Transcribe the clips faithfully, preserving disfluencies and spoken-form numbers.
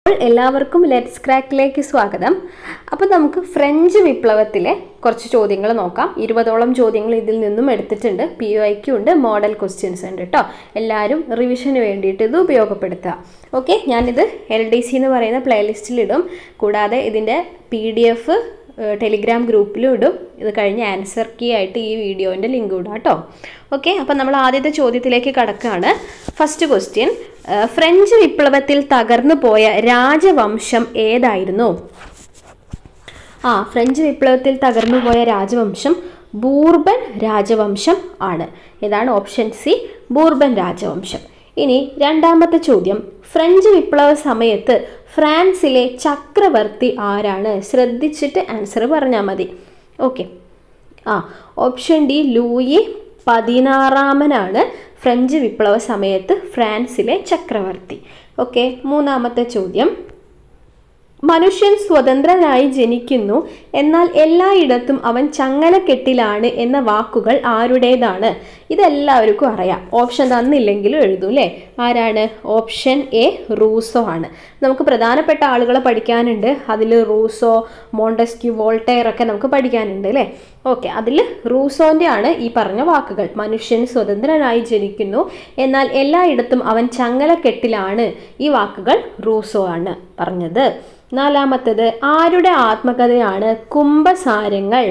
എല്ലാവർക്കും ലെറ്റ്സ് ക്രാക്കിലേക്ക് സ്വാഗതം. അപ്പോൾ നമുക്ക് ഫ്രഞ്ച് വിപ്ലവത്തിലെ കുറച്ച് ചോദ്യങ്ങൾ നോക്കാം. ഇരുപതോളം ചോദ്യങ്ങൾ ഇതിൽ നിന്നും എടുത്തിട്ടുണ്ട്. പി ഒ ഐ ക്യു ഉണ്ട്, മോഡൽ ക്വസ്റ്റ്യൻസ് ഉണ്ട് കേട്ടോ. എല്ലാവരും റിവിഷന് വേണ്ടിയിട്ട് ഇത് ഉപയോഗപ്പെടുത്തുക. ഓക്കെ, ഞാനിത് എൽ ഡി സി എന്ന് പറയുന്ന പ്ലേലിസ്റ്റിലിടും. കൂടാതെ ഇതിൻ്റെ പി ഡി എഫ് ടെലിഗ്രാം ഗ്രൂപ്പിലും ഇടും. ഇത് കഴിഞ്ഞ് ആൻസർ കീ ആയിട്ട് ഈ വീഡിയോൻ്റെ ലിങ്ക് ഇടാം കേട്ടോ. ഓക്കെ, അപ്പം നമ്മൾ ആദ്യത്തെ ചോദ്യത്തിലേക്ക് കടക്കുകയാണ്. ഫസ്റ്റ് ക്വസ്റ്റ്യൻ, ഫ്രഞ്ച് വിപ്ലവത്തിൽ തകർന്നു പോയ രാജവംശം ഏതായിരുന്നു? ആ ഫ്രഞ്ച് വിപ്ലവത്തിൽ തകർന്നു പോയ രാജവംശം ബൂർബൻ രാജവംശം ആണ്. ഇതാണ് ഓപ്ഷൻ സി, ബൂർബൻ രാജവംശം. ഇനി രണ്ടാമത്തെ ചോദ്യം, ഫ്രഞ്ച് വിപ്ലവ സമയത്ത് ഫ്രാൻസിലെ ചക്രവർത്തി ആരാണ്? ശ്രദ്ധിച്ചിട്ട് ആൻസർ പറഞ്ഞാൽ മതി. ഓക്കെ, ആ ഓപ്ഷൻ ഡി, ലൂയി പതിനാറാമനാണ് ഫ്രഞ്ച് വിപ്ലവ സമയത്ത് ഫ്രാൻസിലെ ചക്രവർത്തി. ഓക്കെ, മൂന്നാമത്തെ ചോദ്യം, മനുഷ്യൻ സ്വതന്ത്രനായി ജനിക്കുന്നു, എന്നാൽ എല്ലായിടത്തും അവൻ ചങ്ങലക്കെട്ടിലാണ് എന്ന വാക്കുകൾ ആരുടേതാണ്? ഇതെല്ലാവർക്കും അറിയാം. ഓപ്ഷൻ തന്നില്ലെങ്കിലും എഴുതും അല്ലേ. ആരാണ്? ഓപ്ഷൻ എ, റൂസോ ആണ്. നമുക്ക് പ്രധാനപ്പെട്ട ആളുകളെ പഠിക്കാനുണ്ട്. അതിൽ റൂസോ, മോണ്ടസ്ക്യൂ, വോൾട്ടയർ ഒക്കെ നമുക്ക് പഠിക്കാനുണ്ട് അല്ലേ. ഓക്കെ, അതിൽ റൂസോൻ്റെ ആണ് ഈ പറഞ്ഞ വാക്കുകൾ. മനുഷ്യൻ സ്വതന്ത്രനായി ജനിക്കുന്നു, എന്നാൽ എല്ലായിടത്തും അവൻ ചങ്ങലക്കെട്ടിലാണ്. ഈ വാക്കുകൾ റൂസോ ആണ് പറഞ്ഞത്. നാലാമത്തേത്, ആരുടെ ആത്മകഥയാണ് കുംഭസാരങ്ങൾ?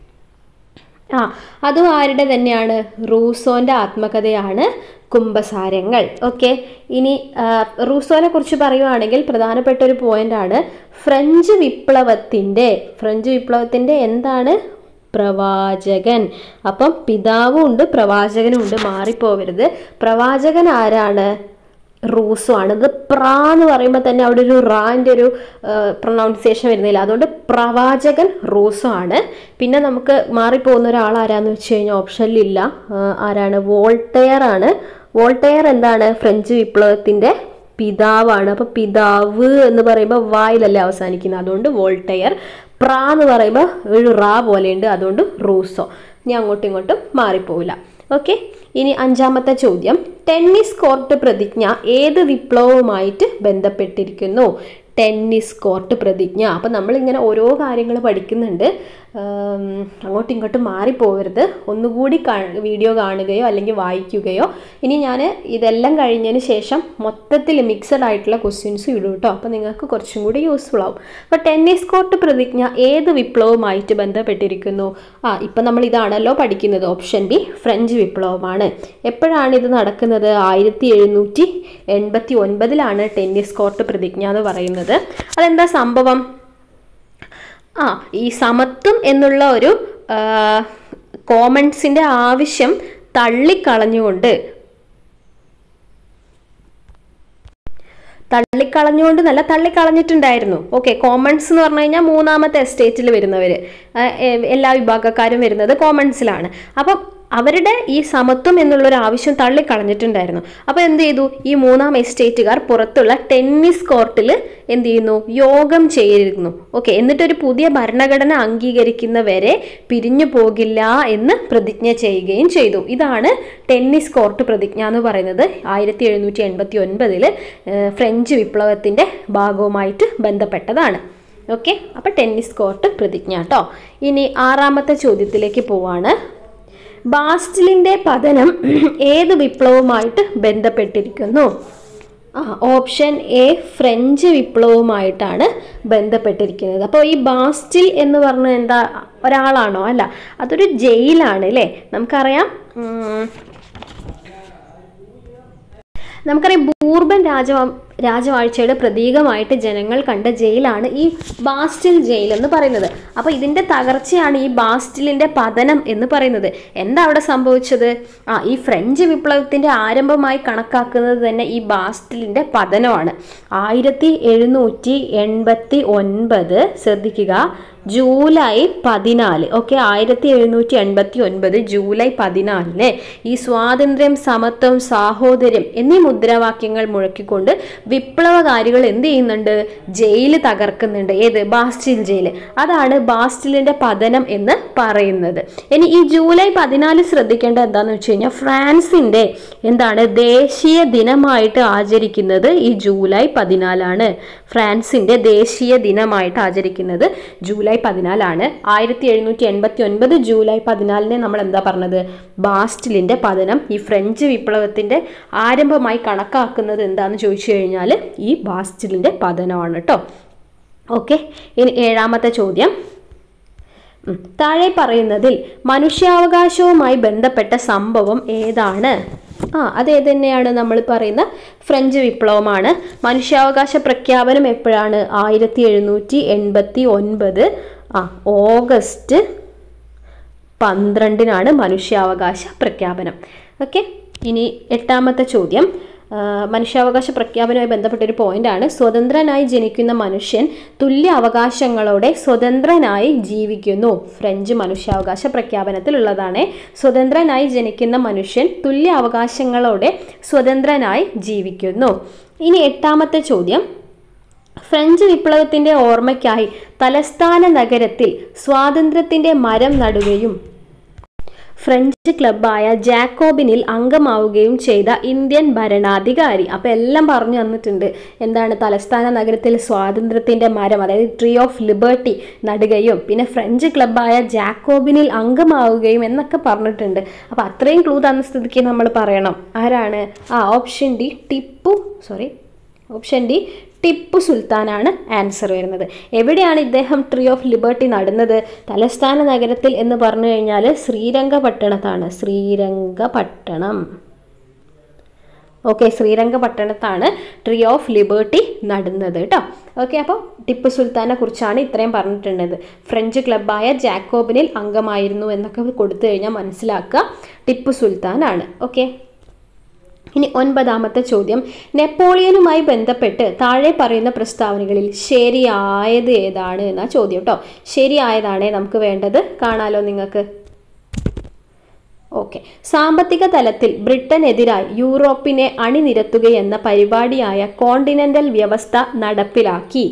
ആ അതും ആരുടെ തന്നെയാണ്? റൂസോൻ്റെ ആത്മകഥയാണ് കുംഭസാരങ്ങൾ. ഓക്കെ, ഇനി റൂസോനെ കുറിച്ച് പറയുവാണെങ്കിൽ പ്രധാനപ്പെട്ട ഒരു പോയിന്റാണ് ഫ്രഞ്ച് വിപ്ലവത്തിൻ്റെ ഫ്രഞ്ച് വിപ്ലവത്തിൻ്റെ എന്താണ്? പ്രവാചകൻ. അപ്പം പിതാവും ഉണ്ട് പ്രവാചകനും ഉണ്ട്, മാറിപ്പോവരുത്. പ്രവാചകൻ ആരാണ്? റൂസോ ആണ്. ഇത് പ്ര എന്ന് പറയുമ്പോൾ തന്നെ അവിടെ ഒരു റാൻ്റെ ഒരു പ്രൊനൗൺസിയേഷൻ വരുന്നില്ല. അതുകൊണ്ട് പ്രവാചകൻ റൂസോ ആണ്. പിന്നെ നമുക്ക് മാറിപ്പോകുന്ന ഒരാൾ ആരാന്ന് വെച്ച് കഴിഞ്ഞാൽ ഓപ്ഷനിലില്ല. ആരാണ്? വോൾട്ടയർ ആണ്. വോൾട്ടയർ എന്താണ്? ഫ്രഞ്ച് വിപ്ലവത്തിൻ്റെ പിതാവാണ്. അപ്പോൾ പിതാവ് എന്ന് പറയുമ്പോൾ വായിലല്ലേ അവസാനിക്കുന്നത്, അതുകൊണ്ട് വോൾട്ടയർ. പ്ര എന്ന് പറയുമ്പോൾ ഒരു റാ പോലെയുണ്ട്, അതുകൊണ്ട് റൂസോ. ഇനി അങ്ങോട്ടും ഇങ്ങോട്ടും മാറിപ്പോവില്ല. ഓക്കെ, ഇനി അഞ്ചാമത്തെ ചോദ്യം, ടെന്നീസ് കോർട്ട് പ്രതിജ്ഞ ഏത് വിപ്ലവവുമായിട്ട് ബന്ധപ്പെട്ടിരിക്കുന്നു? ടെന്നീസ് കോർട്ട് പ്രതിജ്ഞ. അപ്പം നമ്മളിങ്ങനെ ഓരോ കാര്യങ്ങൾ പഠിക്കുന്നുണ്ട്. അങ്ങോട്ടും ഇങ്ങോട്ടും മാറിപ്പോകരുത്. ഒന്നുകൂടി വീഡിയോ കാണുകയോ അല്ലെങ്കിൽ വായിക്കുകയോ. ഇനി ഞാൻ ഇതെല്ലാം കഴിഞ്ഞതിന് ശേഷം മൊത്തത്തിൽ മിക്സഡ് ആയിട്ടുള്ള ക്വസ്റ്റ്യൻസ് ഇടും കേട്ടോ. അപ്പോൾ നിങ്ങൾക്ക് കുറച്ചും കൂടി യൂസ്ഫുൾ ആവും. അപ്പോൾ ടെന്നീസ് കോർട്ട് പ്രതിജ്ഞ ഏത് വിപ്ലവവുമായിട്ട് ബന്ധപ്പെട്ടിരിക്കുന്നു? ആ ഇപ്പം നമ്മൾ ഇതാണല്ലോ പഠിക്കുന്നത്. ഓപ്ഷൻ ബി, ഫ്രഞ്ച് വിപ്ലവമാണ്. എപ്പോഴാണ് ഇത് നടക്കുന്നത്? ആയിരത്തി എഴുന്നൂറ്റി എൺപത്തി ഒൻപതിലാണ് ടെന്നീസ് കോർട്ട് പ്രതിജ്ഞ എന്ന് പറയുന്നത്. അതെന്താ സംഭവം? ആ ഈ സമത്വം എന്നുള്ള ഒരു കോമൺസിൻ്റെ ആവശ്യം തള്ളിക്കളഞ്ഞുകൊണ്ട് തള്ളിക്കളഞ്ഞുകൊണ്ട് നല്ല തള്ളിക്കളഞ്ഞിട്ടുണ്ടായിരുന്നു. ഓക്കെ, കോമൺസ് എന്ന് പറഞ്ഞു കഴിഞ്ഞാൽ മൂന്നാമത്തെ എസ്റ്റേറ്റിൽ വരുന്നവർ, എല്ലാ വിഭാഗക്കാരും വരുന്നത് കോമൺസിലാണ്. അപ്പം അവരുടെ ഈ സമത്വം എന്നുള്ളൊരു ആവശ്യം തള്ളിക്കളഞ്ഞിട്ടുണ്ടായിരുന്നു. അപ്പോൾ എന്ത് ചെയ്തു? ഈ മൂന്നാം എസ്റ്റേറ്റുകാർ പുറത്തുള്ള ടെന്നീസ് കോർട്ടിൽ എന്ത് ചെയ്യുന്നു? യോഗം ചെയ്തിരുന്നു. ഓക്കെ, എന്നിട്ടൊരു പുതിയ ഭരണഘടന അംഗീകരിക്കുന്നവരെ പിരിഞ്ഞു പോകില്ല എന്ന് പ്രതിജ്ഞ ചെയ്യുകയും ചെയ്തു. ഇതാണ് ടെന്നീസ് കോർട്ട് പ്രതിജ്ഞ എന്ന് പറയുന്നത്. ആയിരത്തി എഴുന്നൂറ്റി എൺപത്തി ഒൻപതിൽ ഫ്രഞ്ച് വിപ്ലവത്തിൻ്റെ ഭാഗവുമായിട്ട് ബന്ധപ്പെട്ടതാണ്. ഓക്കെ, അപ്പോൾ ടെന്നീസ് കോർട്ട് പ്രതിജ്ഞ കേട്ടോ. ഇനി ആറാമത്തെ ചോദ്യത്തിലേക്ക് പോവാണ്. ബാസ്റ്റിലിൻ്റെ പതനം ഏത് വിപ്ലവവുമായിട്ട് ബന്ധപ്പെട്ടിരിക്കുന്നു? ആ ഓപ്ഷൻ എ, ഫ്രഞ്ച് വിപ്ലവവുമായിട്ടാണ് ബന്ധപ്പെട്ടിരിക്കുന്നത്. അപ്പോൾ ഈ ബാസ്റ്റിൽ എന്ന് പറഞ്ഞാൽ എന്താ? ഒരാളാണോ? അല്ല, അതൊരു ജയിലാണ് അല്ലേ. നമുക്കറിയാം നമുക്കറിയാം ബൂർബൻ രാജവ രാജവാഴ്ചയുടെ പ്രതീകമായിട്ട് ജനങ്ങൾ കണ്ട ജയിലാണ് ഈ ബാസ്റ്റിൽ ജയിൽ എന്ന് പറയുന്നത്. അപ്പോൾ ഇതിൻ്റെ തകർച്ചയാണ് ഈ ബാസ്റ്റിലിൻ്റെ പതനം എന്ന് പറയുന്നത്. എന്താ അവിടെ സംഭവിച്ചത്? ആ ഈ ഫ്രഞ്ച് വിപ്ലവത്തിൻ്റെ ആരംഭമായി കണക്കാക്കുന്നത് തന്നെ ഈ ബാസ്റ്റിലിൻ്റെ പതനമാണ്. ആയിരത്തി എഴുന്നൂറ്റി എൺപത്തി ഒൻപത് ശ്രദ്ധിക്കുക, ജൂലൈ പതിനാല്. ഓക്കെ, ആയിരത്തി എഴുന്നൂറ്റി എൺപത്തി ഒൻപത് ജൂലൈ പതിനാലിന് ഈ സ്വാതന്ത്ര്യം, സമത്വം, സാഹോദര്യം എന്നീ മുദ്രാവാക്യങ്ങൾ മുഴക്കിക്കൊണ്ട് വിപ്ലവകാരികൾ എന്ത് ചെയ്യുന്നുണ്ട്? ജയിൽ തകർക്കുന്നുണ്ട്. ഏത്? Bastille jail. അതാണ് ബാസ്റ്റിലിന്റെ പതനം എന്ന് പറയുന്നത്. ഇനി ഈ ജൂലൈ പതിനാല് ശ്രദ്ധിക്കേണ്ടത് എന്താന്ന് വെച്ച് കഴിഞ്ഞാൽ ഫ്രാൻസിന്റെ എന്താണ് ദേശീയ ദിനമായിട്ട് ആചരിക്കുന്നത് ഈ ജൂലൈ പതിനാലാണ്. ഫ്രാൻസിന്റെ ദേശീയ ദിനമായിട്ട് ആചരിക്കുന്നത് ജൂലൈ പതിനാലാണ്. ആയിരത്തി എഴുന്നൂറ്റി എൺപത്തി ഒൻപത് ജൂലൈ പതിനാലിനെ നമ്മൾ എന്താ പറഞ്ഞത്? ബാസ്റ്റിലിന്റെ പതനം. ഈ ഫ്രഞ്ച് വിപ്ലവത്തിന്റെ ആരംഭമായി കണക്കാക്കുന്നത് എന്താന്ന് ചോദിച്ചു കഴിഞ്ഞാൽ ഈ ബാസ്റ്റിലിന്റെ പതനമാണ് കേട്ടോ. ഓക്കെ, ഇനി ഏഴാമത്തെ ചോദ്യം. താഴെ പറയുന്നതിൽ മനുഷ്യാവകാശവുമായി ബന്ധപ്പെട്ട സംഭവം ഏതാണ്? ആ അതേത് തന്നെയാണ് നമ്മൾ പറയുന്ന ഫ്രഞ്ച് വിപ്ലവമാണ്. മനുഷ്യാവകാശ പ്രഖ്യാപനം എപ്പോഴാണ്? ആയിരത്തി എഴുന്നൂറ്റി എൺപത്തി ഒൻപത് ആ ഓഗസ്റ്റ് പന്ത്രണ്ടിനാണ് മനുഷ്യാവകാശ പ്രഖ്യാപനം. ഓക്കെ, ഇനി എട്ടാമത്തെ ചോദ്യം. മനുഷ്യാവകാശ പ്രഖ്യാപനവുമായി ബന്ധപ്പെട്ട ഒരു പോയിന്റാണ്. സ്വതന്ത്രനായി ജനിക്കുന്ന മനുഷ്യൻ തുല്യ അവകാശങ്ങളോടെ സ്വതന്ത്രനായി ജീവിക്കുന്നു. ഫ്രഞ്ച് മനുഷ്യാവകാശ പ്രഖ്യാപനത്തിലുള്ളതാണ്. സ്വതന്ത്രനായി ജനിക്കുന്ന മനുഷ്യൻ തുല്യ അവകാശങ്ങളോടെ സ്വതന്ത്രനായി ജീവിക്കുന്നു. ഇനി എട്ടാമത്തെ ചോദ്യം. ഫ്രഞ്ച് വിപ്ലവത്തിന്റെ ഓർമ്മയ്ക്കായി തലസ്ഥാന നഗരത്തിൽ സ്വാതന്ത്ര്യത്തിന്റെ മരം നടുകയും ഫ്രഞ്ച് ക്ലബ്ബായ ജാക്കോബിനിൽ അംഗമാവുകയും ചെയ്ത ഇന്ത്യൻ ഭരണാധികാരി. അപ്പോൾ എല്ലാം പറഞ്ഞു തന്നിട്ടുണ്ട്. എന്താണ്? തലസ്ഥാന നഗരത്തിൽ സ്വാതന്ത്ര്യത്തിൻ്റെ മരം, അതായത് ട്രീ ഓഫ് ലിബർട്ടി നടുകയും പിന്നെ ഫ്രഞ്ച് ക്ലബ്ബായ ജാക്കോബിനിൽ അംഗമാവുകയും എന്നൊക്കെ പറഞ്ഞിട്ടുണ്ട്. അപ്പോൾ അത്രയും ക്ലൂ തന്ന സ്ഥിതിക്ക് നമ്മൾ പറയണം ആരാണ്? ആ option D Tipu sorry option D Tipu സുൽത്താനാണ് ആൻസർ വരുന്നത്. എവിടെയാണ് ഇദ്ദേഹം ട്രീ ഓഫ് ലിബർട്ടി നടുന്നത്? തലസ്ഥാന നഗരത്തിൽ എന്ന് പറഞ്ഞു കഴിഞ്ഞാൽ ശ്രീരംഗപട്ടണത്താണ്. ശ്രീരംഗപട്ടണം. ഓക്കെ, ശ്രീരംഗപട്ടണത്താണ് ട്രീ ഓഫ് ലിബർട്ടി നടുന്നത് കേട്ടോ. ഓക്കെ, അപ്പോൾ ടിപ്പു സുൽത്താനെ കുറിച്ചാണ് ഇത്രയും പറഞ്ഞിട്ടുള്ളത്. ഫ്രഞ്ച് ക്ലബ്ബായ ജാക്കോബിനിൽ അംഗമായിരുന്നു എന്നൊക്കെ കൊടുത്തു കഴിഞ്ഞാൽ മനസ്സിലാക്കുക ടിപ്പു സുൽത്താനാണ്. ഓക്കെ, ഇനി ഒൻപതാമത്തെ ചോദ്യം. നെപ്പോളിയനുമായി ബന്ധപ്പെട്ട് താഴെ പറയുന്ന പ്രസ്താവനകളിൽ ശരിയായത് ഏതാണ് എന്നാ ചോദ്യം കേട്ടോ. ശരിയായതാണേ നമുക്ക് വേണ്ടത്. കാണാലോ നിങ്ങൾക്ക്. ഓക്കെ, സാമ്പത്തിക തലത്തിൽ ബ്രിട്ടനെതിരായി യൂറോപ്പിനെ അണിനിരത്തുകയെന്ന പരിപാടിയായ കോണ്ടിനെന്റൽ വ്യവസ്ഥ നടപ്പിലാക്കി.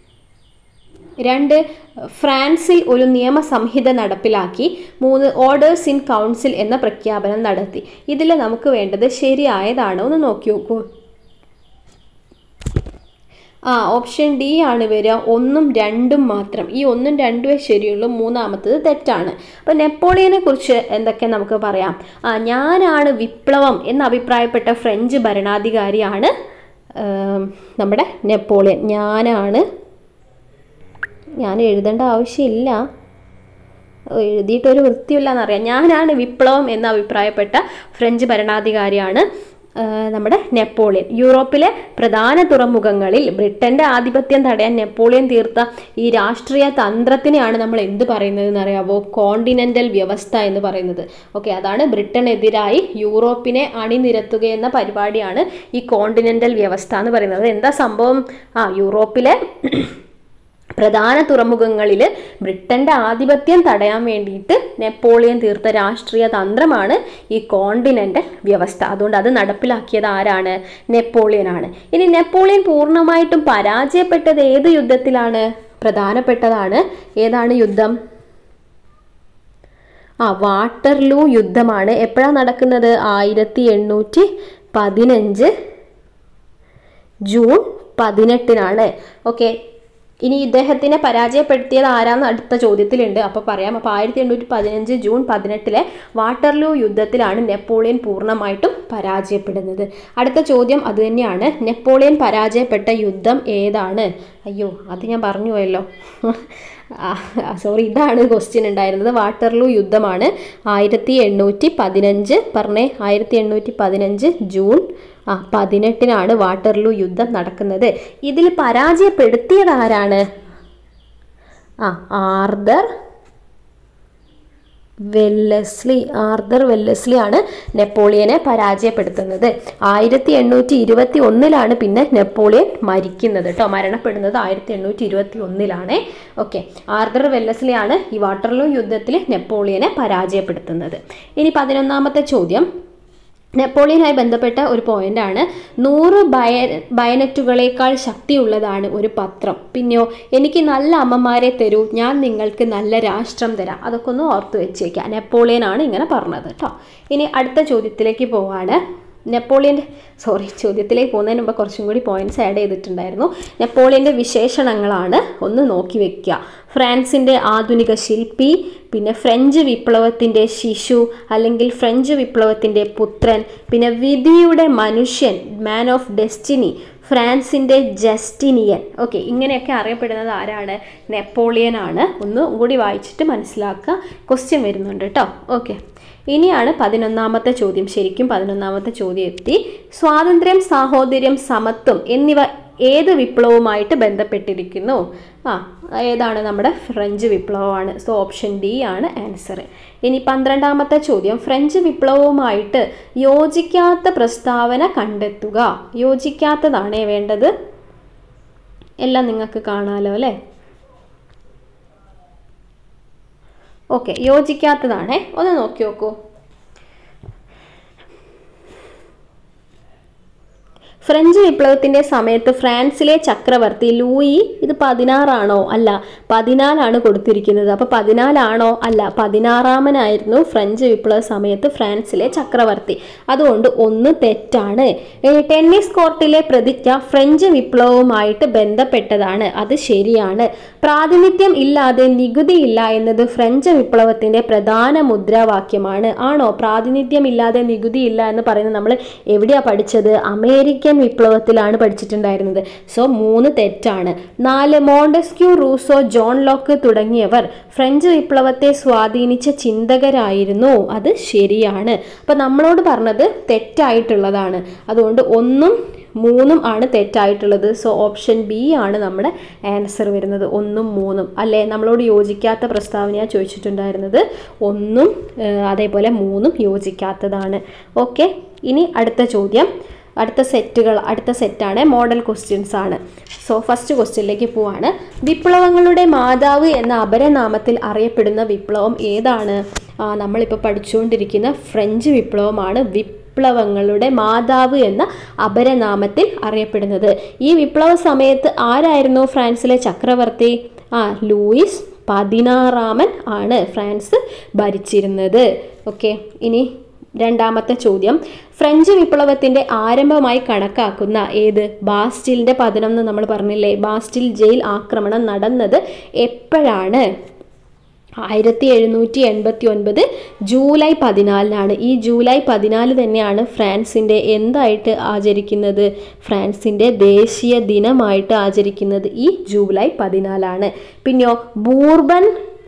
രണ്ട്, ഫ്രാൻസിൽ ഒരു നിയമസംഹിത നടപ്പിലാക്കി. മൂന്ന്, ഓർഡേഴ്സ് ഇൻ കൗൺസിൽ എന്ന പ്രഖ്യാപനം നടത്തി. ഇതിൽ നമുക്ക് വേണ്ടത് ശരിയായതാണോ എന്ന് നോക്കി നോക്കൂ. ആ ഓപ്ഷൻ ഡി ആണ് വരിക. ഒന്നും രണ്ടും മാത്രം. ഈ ഒന്നും രണ്ടുമേ ശരിയുള്ളൂ, മൂന്നാമത്തത് തെറ്റാണ്. അപ്പോൾ നെപ്പോളിയനെ കുറിച്ച് എന്തൊക്കെ നമുക്ക് പറയാം? ആ ഞാനാണ് വിപ്ലവം എന്ന് അഭിപ്രായപ്പെട്ട ഫ്രഞ്ച് ഭരണാധികാരിയാണ് നമ്മുടെ നെപ്പോളിയൻ. ഞാനാണ് ഞാൻ എഴുതേണ്ട ആവശ്യമില്ല, എഴുതിയിട്ടൊരു വൃത്തിയില്ല എന്നറിയാം. ഞാനാണ് വിപ്ലവം എന്ന് അഭിപ്രായപ്പെട്ട ഫ്രഞ്ച് ഭരണാധികാരിയാണ് നമ്മുടെ നെപ്പോളിയൻ. യൂറോപ്പിലെ പ്രധാന തുറമുഖങ്ങളിൽ ബ്രിട്ടന്റെ ആധിപത്യം തടയാൻ നെപ്പോളിയൻ തീർത്ത ഈ രാഷ്ട്രീയ തന്ത്രത്തിനെയാണ് നമ്മൾ എന്ത് പറയുന്നത് എന്നറിയാവോ? കോണ്ടിനെന്റൽ വ്യവസ്ഥ എന്ന് പറയുന്നത്. ഓക്കെ, അതാണ് ബ്രിട്ടനെതിരായി യൂറോപ്പിനെ അണിനിരത്തുക എന്ന പരിപാടിയാണ് ഈ കോണ്ടിനെന്റൽ വ്യവസ്ഥ എന്ന് പറയുന്നത്. എന്താ സംഭവം? ആ യൂറോപ്പിലെ പ്രധാന തുറമുഖങ്ങളിൽ ബ്രിട്ടന്റെ ആധിപത്യം തടയാൻ വേണ്ടിയിട്ട് നെപ്പോളിയൻ തീർത്ത രാഷ്ട്രീയ തന്ത്രമാണ് ഈ കോണ്ടിനെന്റൽ വ്യവസ്ഥ. അതുകൊണ്ട് അത് നടപ്പിലാക്കിയത് ആരാണ്? നെപ്പോളിയനാണ്. ഇനി നെപ്പോളിയൻ പൂർണ്ണമായിട്ടും പരാജയപ്പെട്ടത് ഏത് യുദ്ധത്തിലാണ്? പ്രധാനപ്പെട്ടതാണ്. ഏതാണ് യുദ്ധം? ആ വാട്ടർലൂ യുദ്ധമാണ്. എപ്പോഴാണ് നടക്കുന്നത്? ആയിരത്തി എണ്ണൂറ്റി പതിനഞ്ച് ജൂൺ പതിനെട്ടിനാണ്. ഓക്കെ, ഇനി ഇദ്ദേഹത്തിനെ പരാജയപ്പെടുത്തിയത് ആരാന്ന് അടുത്ത ചോദ്യത്തിലുണ്ട്, അപ്പോൾ പറയാം. അപ്പോൾ ആയിരത്തി എണ്ണൂറ്റി പതിനഞ്ച് ജൂൺ പതിനെട്ടിലെ വാട്ടർലൂ യുദ്ധത്തിലാണ് നെപ്പോളിയൻ പൂർണ്ണമായിട്ടും പരാജയപ്പെടുന്നത്. അടുത്ത ചോദ്യം അത് തന്നെയാണ്. നെപ്പോളിയൻ പരാജയപ്പെട്ട യുദ്ധം ഏതാണ്? അയ്യോ, അത് ഞാൻ പറഞ്ഞു പോയല്ലോ. സോറി, ഇതാണ് ക്വസ്റ്റ്യൻ ഉണ്ടായിരുന്നത്. വാട്ടർലൂ യുദ്ധമാണ് ആയിരത്തി എണ്ണൂറ്റി പതിനഞ്ച് പറഞ്ഞേ ആയിരത്തി എണ്ണൂറ്റി പതിനഞ്ച് ജൂൺ ആ പതിനെട്ടിനാണ് വാട്ടർലൂ യുദ്ധം നടക്കുന്നത്. ഇതിൽ പരാജയപ്പെടുത്തിയത് ആരാണ്? ആ ആർതർ വെല്ലസ്ലി. ആർതർ വെല്ലസ്ലി ആണ് നെപ്പോളിയനെ പരാജയപ്പെടുത്തുന്നത്. ആയിരത്തി എണ്ണൂറ്റി ഇരുപത്തി ഒന്നിലാണ് പിന്നെ നെപ്പോളിയൻ മരിക്കുന്നത് കേട്ടോ. മരണപ്പെടുന്നത് ആയിരത്തി എണ്ണൂറ്റി ഇരുപത്തി ഒന്നിലാണ്. ഓക്കെ, ആർതർ വെല്ലസ്ലി ആണ് ഈ വാട്ടർലൂ യുദ്ധത്തിൽ നെപ്പോളിയനെ പരാജയപ്പെടുത്തുന്നത്. ഇനി പതിനൊന്നാമത്തെ ചോദ്യം. നെപ്പോളിയനുമായി ബന്ധപ്പെട്ട ഒരു പോയിന്റാണ്. നൂറ് ബയ ബയനറ്റുകളേക്കാൾ ശക്തിയുള്ളതാണ് ഒരു പത്രം. പിന്നെയോ എനിക്ക് നല്ല അമ്മമാരെ തരൂ, ഞാൻ നിങ്ങൾക്ക് നല്ല രാഷ്ട്രം തരാം. അതൊക്കെ ഒന്ന് ഓർത്ത് വെച്ചേക്കുക. നെപ്പോളിയനാണ് ഇങ്ങനെ പറഞ്ഞത് കേട്ടോ. ഇനി അടുത്ത ചോദ്യത്തിലേക്ക് പോവാണ്. നെപ്പോളിയൻ്റെ സോറി ചോദ്യത്തിലേക്ക് പോകുന്നതിന് മുമ്പ് കുറച്ചും കൂടി പോയിന്റ്സ് ആഡ് ചെയ്തിട്ടുണ്ടായിരുന്നു. നെപ്പോളിയൻ്റെ വിശേഷണങ്ങളാണ് ഒന്ന് നോക്കി വെക്കുക. ഫ്രാൻസിൻ്റെ ആധുനിക ശില്പി, പിന്നെ ഫ്രഞ്ച് വിപ്ലവത്തിൻ്റെ ശിശു അല്ലെങ്കിൽ ഫ്രഞ്ച് വിപ്ലവത്തിൻ്റെ പുത്രൻ, പിന്നെ വിധിയുടെ മനുഷ്യൻ, മാൻ ഓഫ് ഡെസ്റ്റിനി, ഫ്രാൻസിൻ്റെ ജസ്റ്റിനിയൻ. ഓക്കെ, ഇങ്ങനെയൊക്കെ അറിയപ്പെടുന്നത് ആരാണ്? നെപ്പോളിയൻ ആണ്. ഒന്ന് കൂടി വായിച്ചിട്ട് മനസ്സിലാക്കുക. ക്വസ്റ്റ്യൻ വരുന്നുണ്ട് കേട്ടോ. ഓക്കെ, ഇനിയാണ് പതിനൊന്നാമത്തെ ചോദ്യം. ശരിക്കും പതിനൊന്നാമത്തെ ചോദ്യം എത്തി. സ്വാതന്ത്ര്യം, സാഹോദര്യം, സമത്വം എന്നിവ ഏത് വിപ്ലവവുമായിട്ട് ബന്ധപ്പെട്ടിരിക്കുന്നു? ആ ഏതാണ്? നമ്മുടെ ഫ്രഞ്ച് വിപ്ലവമാണ്. സോ ഓപ്ഷൻ ഡി ആണ് ആൻസർ. ഇനി പന്ത്രണ്ടാമത്തെ ചോദ്യം, ഫ്രഞ്ച് വിപ്ലവവുമായിട്ട് യോജിക്കാത്ത പ്രസ്താവന കണ്ടെത്തുക. യോജിക്കാത്തതാണേ വേണ്ടത്. എല്ലാം നിങ്ങൾക്ക് കാണാമല്ലോ അല്ലേ? ഓക്കെ, യോജിക്കാത്തതാണേ. ഒന്ന് നോക്കി നോക്കൂ. ഫ്രഞ്ച് വിപ്ലവത്തിൻ്റെ സമയത്ത് ഫ്രാൻസിലെ ചക്രവർത്തി ലൂയി, ഇത് പതിനാറാണോ? അല്ല, പതിനാലാണ് കൊടുത്തിരിക്കുന്നത്. അപ്പോൾ പതിനാലാണോ? അല്ല, പതിനാറാമനായിരുന്നു ഫ്രഞ്ച് വിപ്ലവ സമയത്ത് ഫ്രാൻസിലെ ചക്രവർത്തി. അതുകൊണ്ട് ഒന്ന് തെറ്റാണ്. ടെന്നീസ് കോർട്ടിലെ പ്രതിജ്ഞ ഫ്രഞ്ച് വിപ്ലവവുമായിട്ട് ബന്ധപ്പെട്ടതാണ്. അത് ശരിയാണ്. പ്രാതിനിധ്യം ഇല്ലാതെ നികുതിയില്ല എന്നത് ഫ്രഞ്ച് വിപ്ലവത്തിൻ്റെ പ്രധാന മുദ്രാവാക്യമാണ്. ആണോ? പ്രാതിനിധ്യം ഇല്ലാതെ നികുതിയില്ല എന്ന് പറയുന്നത് നമ്മൾ എവിടെയാണ് പഠിച്ചത്? അമേരിക്കൻ വിപ്ലവത്തിലാണ് പഠിച്ചിട്ടുണ്ടായിരുന്നത്. സോ മൂന്ന് തെറ്റാണ്. നാല്, മോണ്ടസ്ക്യൂ, റൂസോ, ജോൺ ലോക്ക് തുടങ്ങിയവർ ഫ്രഞ്ച് വിപ്ലവത്തെ സ്വാധീനിച്ച ചിന്തകരായിരുന്നു. അത് ശരിയാണ്. അപ്പം നമ്മളോട് പറഞ്ഞത് തെറ്റായിട്ടുള്ളതാണ്. അതുകൊണ്ട് ഒന്നും മൂന്നും ആണ് തെറ്റായിട്ടുള്ളത്. സോ ഓപ്ഷൻ ബി ആണ് നമ്മുടെ ആൻസർ വരുന്നത്. ഒന്നും മൂന്നും അല്ലേ? നമ്മളോട് യോജിക്കാത്ത പ്രസ്താവനയാണ് ചോദിച്ചിട്ടുണ്ടായിരുന്നത്. ഒന്നും അതേപോലെ മൂന്നും യോജിക്കാത്തതാണ്. ഓക്കെ, ഇനി അടുത്ത ചോദ്യം. അടുത്ത സെറ്റുകൾ അടുത്ത സെറ്റാണ് മോഡൽ ക്വസ്റ്റ്യൻസ് ആണ്. സോ ഫസ്റ്റ് ക്വസ്റ്റ്യനിലേക്ക് പോവാണ്. വിപ്ലവങ്ങളുടെ മാതാവ് എന്ന അപരനാമത്തിൽ അറിയപ്പെടുന്ന വിപ്ലവം ഏതാണ്? നമ്മളിപ്പോൾ പഠിച്ചുകൊണ്ടിരിക്കുന്ന ഫ്രഞ്ച് വിപ്ലവമാണ് വിപ്ലവങ്ങളുടെ മാതാവ് എന്ന അപരനാമത്തിൽ അറിയപ്പെടുന്നത്. ഈ വിപ്ലവ സമയത്ത് ആരായിരുന്നു ഫ്രാൻസിലെ ചക്രവർത്തി? ആ ലൂയിസ് പതിനാറാമൻ ആണ് ഫ്രാൻസ് ഭരിച്ചിരുന്നത്. ഓക്കെ, ഇനി രണ്ടാമത്തെ ചോദ്യം. ഫ്രഞ്ച് വിപ്ലവത്തിൻ്റെ ആരംഭമായി കണക്കാക്കുന്ന ഏത്? ബാസ്റ്റിലിൻ്റെ പതനം എന്ന് നമ്മൾ പറഞ്ഞില്ലേ? ബാസ്റ്റിൽ ജയിൽ ആക്രമണം നടന്നത് എപ്പോഴാണ്? ആയിരത്തി എഴുന്നൂറ്റി എൺപത്തി ഒൻപത് ജൂലൈ പതിനാലിനാണ്. ഈ ജൂലൈ പതിനാല് തന്നെയാണ് ഫ്രാൻസിൻ്റെ എന്തായിട്ട് ആചരിക്കുന്നത്? ഫ്രാൻസിൻ്റെ ദേശീയ ദിനമായിട്ട് ആചരിക്കുന്നത് ഈ ജൂലൈ പതിനാലാണ്. പിന്നെയോ ബൂർബൻ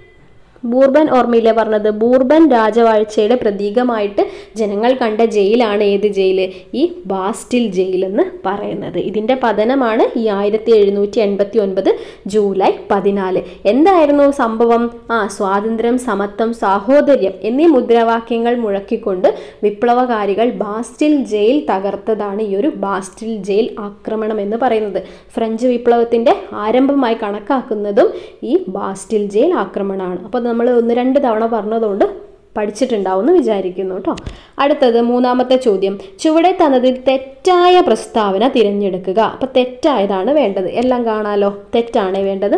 ബൂർബൻ ഓർമ്മയില്ലേ പറഞ്ഞത്? ബൂർബൻ രാജവാഴ്ചയുടെ പ്രതീകമായിട്ട് ജനങ്ങൾ കണ്ട ജയിലാണ് ഏത് ജയിൽ? ഈ ബാസ്റ്റിൽ ജയിൽ എന്ന് പറയുന്നത്. ഇതിൻ്റെ പതനമാണ് ഈ ആയിരത്തി എഴുന്നൂറ്റി എൺപത്തി ഒൻപത് ജൂലൈ പതിനാല്. എന്തായിരുന്നു സംഭവം? ആ സ്വാതന്ത്ര്യം, സമത്വം, സാഹോദര്യം എന്നീ മുദ്രാവാക്യങ്ങൾ മുഴക്കിക്കൊണ്ട് വിപ്ലവകാരികൾ ബാസ്റ്റിൽ ജയിൽ തകർത്തതാണ് ഈ ഒരു ബാസ്റ്റിൽ ജയിൽ ആക്രമണം എന്ന് പറയുന്നത്. ഫ്രഞ്ച് വിപ്ലവത്തിൻ്റെ ആരംഭമായി കണക്കാക്കുന്നതും ഈ ബാസ്റ്റിൽ ജയിൽ ആക്രമണമാണ്. അപ്പോൾ നമ്മൾ ഒന്ന് രണ്ട് തവണ പറഞ്ഞതുകൊണ്ട് പഠിച്ചിട്ടുണ്ടാവും എന്ന് വിചാരിക്കുന്നു കേട്ടോ. അടുത്തത് മൂന്നാമത്തെ ചോദ്യം. ചുവടെ തന്നതിൽ തെറ്റായ പ്രസ്താവന തിരഞ്ഞെടുക്കുക. അപ്പോൾ തെറ്റായതാണ് വേണ്ടത്. എല്ലാം കാണാലോ? തെറ്റാണ് വേണ്ടത്.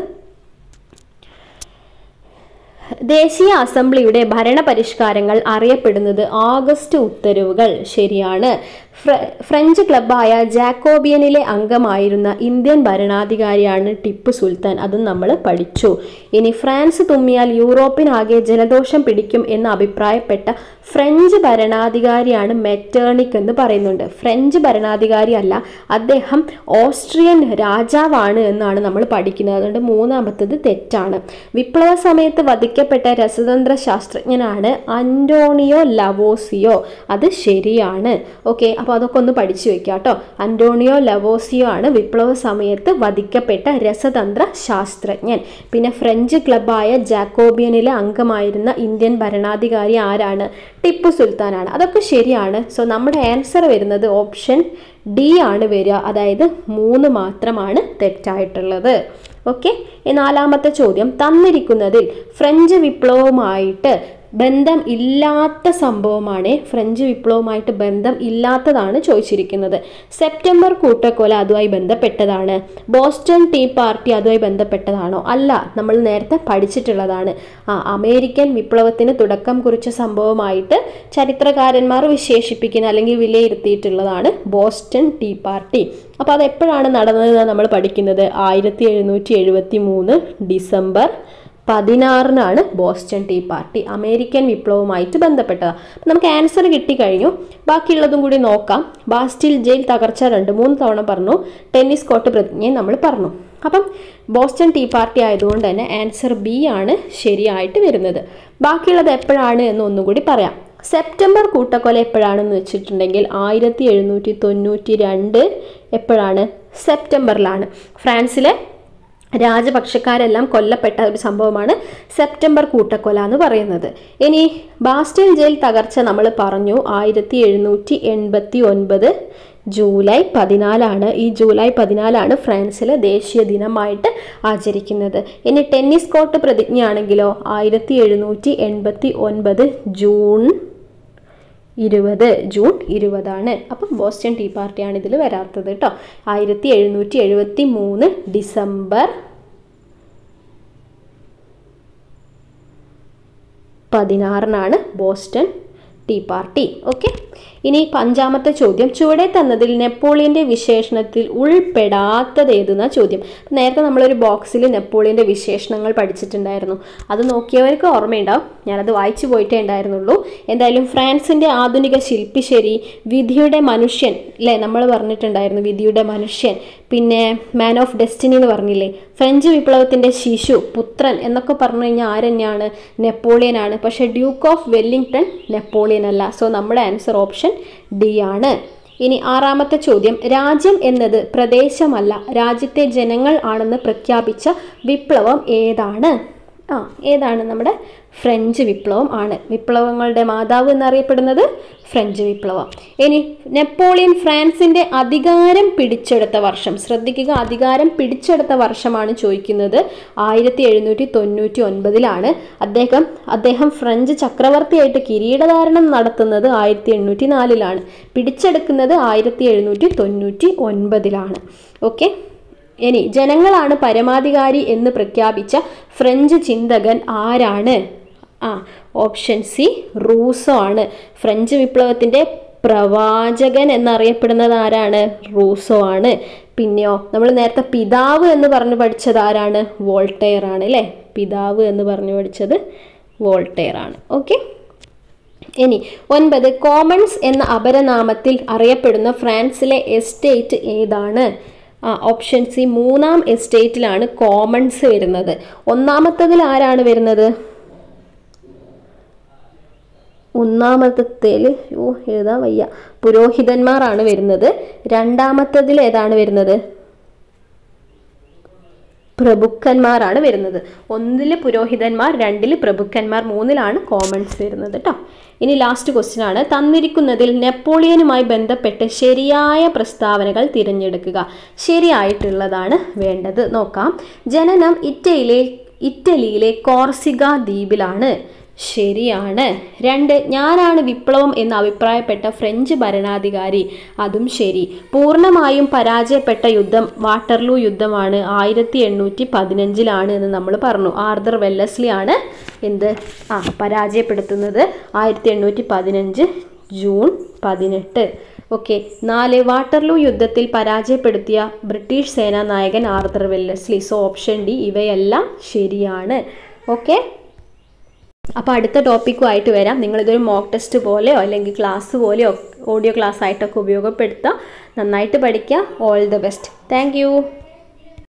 ദേശീയ അസംബ്ലിയുടെ ഭരണപരിഷ്കാരങ്ങൾ അറിയപ്പെടുന്നത് ആഗസ്റ്റ് ഉത്തരവുകൾ. ശരിയാണ്. ഫ്രഞ്ച് ക്ലബ്ബായ ജാക്കോബിയനിലെ അംഗമായിരുന്ന ഇന്ത്യൻ ഭരണാധികാരിയാണ് ടിപ്പു സുൽത്താൻ. അതും നമ്മൾ പഠിച്ചു. ഇനി ഫ്രാൻസ് തുമ്മിയാൽ യൂറോപ്പിനാകെ ജലദോഷം പിടിക്കും എന്ന് അഭിപ്രായപ്പെട്ട ഫ്രഞ്ച് ഭരണാധികാരിയാണ് മെറ്റേണിക് എന്ന് പറയുന്നുണ്ട്. ഫ്രഞ്ച് ഭരണാധികാരി അല്ല, അദ്ദേഹം ഓസ്ട്രിയൻ രാജാവാണ് എന്നാണ് നമ്മൾ പഠിക്കുന്നത്. അതുകൊണ്ട് മൂന്നാമത്തത് തെറ്റാണ്. വിപ്ലവ സമയത്ത് വധിക്കപ്പെട്ട രസതന്ത്ര ശാസ്ത്രജ്ഞനാണ് അന്റോണിയോ ലവോസിയോ. അത് ശരിയാണ്. ഓക്കെ, അപ്പോൾ അതൊക്കെ ഒന്ന് പഠിച്ചു വെക്കുക കേട്ടോ. അന്റോണിയോ ലവോസിയോ ആണ് വിപ്ലവ സമയത്ത് വധിക്കപ്പെട്ട രസതന്ത്ര ശാസ്ത്രജ്ഞൻ. പിന്നെ ഫ്രഞ്ച് ക്ലബ്ബായ ജാക്കോബിയനിലെ അംഗമായിരുന്ന ഇന്ത്യൻ ഭരണാധികാരി ആരാണ്? ടിപ്പു സുൽത്താനാണ്. അതൊക്കെ ശരിയാണ്. സോ നമ്മുടെ ആൻസർ വരുന്നത് ഓപ്ഷൻ ഡി ആണ് വരിക. അതായത് മൂന്ന് മാത്രമാണ് തെറ്റായിട്ടുള്ളത്. ഓക്കെ, നാലാമത്തെ ചോദ്യം. തന്നിരിക്കുന്നതിൽ ഫ്രഞ്ച് വിപ്ലവവുമായിട്ട് ബന്ധം ഇല്ലാത്ത സംഭവമാണ്. ഫ്രഞ്ച് വിപ്ലവവുമായിട്ട് ബന്ധം ഇല്ലാത്തതാണ് ചോദിച്ചിരിക്കുന്നത്. സെപ്റ്റംബർ കൂട്ടക്കൊല അതുമായി ബന്ധപ്പെട്ടതാണ്. ബോസ്റ്റൺ ടീ പാർട്ടി അതുമായി ബന്ധപ്പെട്ടതാണോ? അല്ല, നമ്മൾ നേരത്തെ പഠിച്ചിട്ടുള്ളതാണ്. ആ അമേരിക്കൻ വിപ്ലവത്തിന് തുടക്കം കുറിച്ച സംഭവമായിട്ട് ചരിത്രകാരന്മാർ വിശേഷിപ്പിക്കുന്ന അല്ലെങ്കിൽ വിലയിരുത്തിയിട്ടുള്ളതാണ് ബോസ്റ്റൺ ടീ പാർട്ടി. അപ്പോൾ അത് എപ്പോഴാണ് നടന്നതെന്ന് നമ്മൾ പഠിക്കുന്നത്? ആയിരത്തി എഴുന്നൂറ്റി എഴുപത്തി മൂന്ന് ഡിസംബർ പതിനാറിനാണ് ബോസ്റ്റൺ ടീ പാർട്ടി അമേരിക്കൻ വിപ്ലവവുമായിട്ട് ബന്ധപ്പെട്ടത്. അപ്പം നമുക്ക് ആൻസർ കിട്ടിക്കഴിഞ്ഞു. ബാക്കിയുള്ളതും കൂടി നോക്കാം. ബാസ്റ്റിൽ ജയിൽ തകർച്ച രണ്ട് മൂന്ന് തവണ പറഞ്ഞു. ടെന്നീസ് കോർട്ട് പ്രതിജ്ഞയും നമ്മൾ പറഞ്ഞു. അപ്പം ബോസ്റ്റൺ ടീ പാർട്ടി ആയതുകൊണ്ട് തന്നെ ആൻസർ ബി ആണ് ശരിയായിട്ട് വരുന്നത്. ബാക്കിയുള്ളത് എപ്പോഴാണ് എന്ന് ഒന്നും കൂടി പറയാം. സെപ്റ്റംബർ കൂട്ടക്കൊല എപ്പോഴാണെന്ന് വെച്ചിട്ടുണ്ടെങ്കിൽ ആയിരത്തി എഴുന്നൂറ്റി തൊണ്ണൂറ്റി രണ്ട് എപ്പോഴാണ്? സെപ്റ്റംബറിലാണ്. ഫ്രാൻസിലെ രാജപക്ഷക്കാരെല്ലാം കൊല്ലപ്പെട്ട ഒരു സംഭവമാണ് സെപ്റ്റംബർ കൂട്ടക്കൊല എന്ന് പറയുന്നത്. ഇനി ബാസ്റ്റൈൽ ജയിൽ തകർച്ച നമ്മൾ പറഞ്ഞു ആയിരത്തി എഴുന്നൂറ്റി എൺപത്തി ഒൻപത് ജൂലൈ പതിനാലാണ്. ഈ ജൂലൈ പതിനാലാണ് ഫ്രാൻസിലെ ദേശീയ ദിനമായിട്ട് ആചരിക്കുന്നത്. ഇനി ടെന്നീസ് കോർട്ട് പ്രതിജ്ഞയാണെങ്കിലോ ആയിരത്തി എഴുന്നൂറ്റി എൺപത്തി ഒൻപത് ജൂൺ ഇരുപത് ജൂൺ ഇരുപതാണ്. അപ്പം ബോസ്റ്റൺ ടീ പാർട്ടിയാണ് ഇതിൽ വരാത്തത് കേട്ടോ. ആയിരത്തി എഴുന്നൂറ്റി എഴുപത്തി മൂന്ന് ഡിസംബർ പതിനാറിനാണ് ബോസ്റ്റൺ ടീ പാർട്ടി. ഓക്കെ, ഇനി അഞ്ചാമത്തെ ചോദ്യം. ചുവടെ തന്നതിൽ നെപ്പോളിയൻ്റെ വിശേഷണത്തിൽ ഉൾപ്പെടാത്തത് ഏതെന്ന ചോദ്യം. നേരത്തെ നമ്മളൊരു ബോക്സിൽ നെപ്പോളിയൻ്റെ വിശേഷണങ്ങൾ പഠിച്ചിട്ടുണ്ടായിരുന്നു. അത് നോക്കിയവർക്ക് ഓർമ്മയുണ്ടാവും. ഞാനത് വായിച്ചു പോയിട്ടേ ഉണ്ടായിരുന്നുള്ളൂ. എന്തായാലും ഫ്രാൻസിൻ്റെ ആധുനിക ശില്പിശരി, വിധിയുടെ മനുഷ്യൻ അല്ലേ, നമ്മൾ പറഞ്ഞിട്ടുണ്ടായിരുന്നു വിധിയുടെ മനുഷ്യൻ. പിന്നെ മാൻ ഓഫ് ഡെസ്റ്റിനി എന്ന് പറഞ്ഞില്ലേ. ഫ്രഞ്ച് വിപ്ലവത്തിൻ്റെ ശിശു, പുത്രൻ എന്നൊക്കെ പറഞ്ഞു കഴിഞ്ഞാൽ ആരെന്നെയാണ്? നെപ്പോളിയനാണ്. പക്ഷേ ഡ്യൂക്ക് ഓഫ് വെല്ലിംഗ്ടൺ നെപ്പോളിയൻ അല്ല. സോ നമ്മുടെ ആൻസർ ഓപ്ഷൻ ഡി ആണ്. ഇനി ആറാമത്തെ ചോദ്യം. രാജ്യം എന്നത് പ്രദേശമല്ല, രാജ്യത്തെ ജനങ്ങൾ ആണെന്ന് പ്രഖ്യാപിച്ച വിപ്ലവം ഏതാണ്? ആ ഏതാണ്? നമ്മുടെ ഫ്രഞ്ച് വിപ്ലവം ആണ്. വിപ്ലവങ്ങളുടെ മാതാവ് എന്നറിയപ്പെടുന്നത് ഫ്രഞ്ച് വിപ്ലവം. ഇനി നെപ്പോളിയൻ ഫ്രാൻസിൻ്റെ അധികാരം പിടിച്ചെടുത്ത വർഷം. ശ്രദ്ധിക്കുക, അധികാരം പിടിച്ചെടുത്ത വർഷമാണ് ചോദിക്കുന്നത്. ആയിരത്തി എഴുന്നൂറ്റി തൊണ്ണൂറ്റി ഒൻപതിലാണ്. അദ്ദേഹം അദ്ദേഹം ഫ്രഞ്ച് ചക്രവർത്തിയായിട്ട് കിരീടധാരണം നടത്തുന്നത് ആയിരത്തി എണ്ണൂറ്റി നാലിലാണ്. പിടിച്ചെടുക്കുന്നത് ആയിരത്തി എഴുന്നൂറ്റി തൊണ്ണൂറ്റി ഒൻപതിലാണ്. ഓക്കെ, ഇനി ജനങ്ങളാണ് പരമാധികാരി എന്ന് പ്രഖ്യാപിച്ച ഫ്രഞ്ച് ചിന്തകൻ ആരാണ്? ആ ഓപ്ഷൻ സി റൂസോ ആണ്. ഫ്രഞ്ച് വിപ്ലവത്തിൻ്റെ പ്രവാചകൻ എന്നറിയപ്പെടുന്നത് ആരാണ്? റൂസോ ആണ്. പിന്നെയോ നമ്മൾ നേരത്തെ പിതാവ് എന്ന് പറഞ്ഞു പഠിച്ചത് ആരാണ്? വോൾട്ടെയർ ആണ് അല്ലേ. പിതാവ് എന്ന് പറഞ്ഞു പഠിച്ചത് വോൾട്ടെയർ ആണ്. ഓക്കെ, ഇനി ഒൻപത്. കോമൺസ് എന്ന അപരനാമത്തിൽ അറിയപ്പെടുന്ന ഫ്രാൻസിലെ എസ്റ്റേറ്റ് ഏതാണ്? ആ ഓപ്ഷൻ സി മൂന്നാം എസ്റ്റേറ്റിലാണ് കോമൺസ് വരുന്നത്. ഒന്നാമത്തതിൽ ആരാണ് വരുന്നത്? ഒന്നാമത്തേൽ ഓ എഴുതാൻ വയ്യ പുരോഹിതന്മാരാണ് വരുന്നത്. രണ്ടാമത്തതിൽ ഏതാണ് വരുന്നത്? പ്രഭുക്കന്മാരാണ് വരുന്നത്. ഒന്നിൽ പുരോഹിതന്മാർ, രണ്ടിൽ പ്രഭുക്കന്മാർ, മൂന്നിലാണ് കോമൺസ് വരുന്നത് കേട്ടോ. ഇനി ലാസ്റ്റ് ക്വസ്റ്റ്യൻ ആണ്. തന്നിരിക്കുന്നതിൽ നെപ്പോളിയനുമായി ബന്ധപ്പെട്ട് ശരിയായ പ്രസ്താവനകൾ തിരഞ്ഞെടുക്കുക. ശരിയായിട്ടുള്ളതാണ് വേണ്ടത്. നോക്കാം. ജനനം ഇറ്റലിയിലെ ഇറ്റലിയിലെ കോർസിക ദ്വീപിലാണ്. ശരിയാണ്. രണ്ട്. ഞാനാണ് വിപ്ലവം എന്ന് അഭിപ്രായപ്പെട്ട ഫ്രഞ്ച് ഭരണാധികാരി. അതും ശരി. പൂർണ്ണമായും പരാജയപ്പെട്ട യുദ്ധം വാട്ടർലൂ യുദ്ധമാണ്. ആയിരത്തി എണ്ണൂറ്റി പതിനഞ്ചിലാണ് എന്ന് നമ്മൾ പറഞ്ഞു. ആർതർ വെല്ലസ്ലി ആണ് എന്ത് ആ പരാജയപ്പെടുത്തുന്നത് ആയിരത്തി എണ്ണൂറ്റി പതിനഞ്ച് ജൂൺ പതിനെട്ട്. ഓക്കെ. നാല്. വാട്ടർലൂ യുദ്ധത്തിൽ പരാജയപ്പെടുത്തിയ ബ്രിട്ടീഷ് സേനാ നായകൻ Arthur Wellesley. So option D ഇവയെല്ലാം ശരിയാണ്. ഓക്കെ, അപ്പോൾ അടുത്ത ടോപ്പിക്കുമായിട്ട് വരാം. നിങ്ങളിതൊരു മോക്ക് ടെസ്റ്റ് പോലെയോ അല്ലെങ്കിൽ ക്ലാസ് പോലെയോ ഓഡിയോ ക്ലാസ് ആയിട്ടൊക്കെ ഉപയോഗപ്പെടുത്തുക. നന്നായിട്ട് പഠിക്കുക. All the best. Thank U.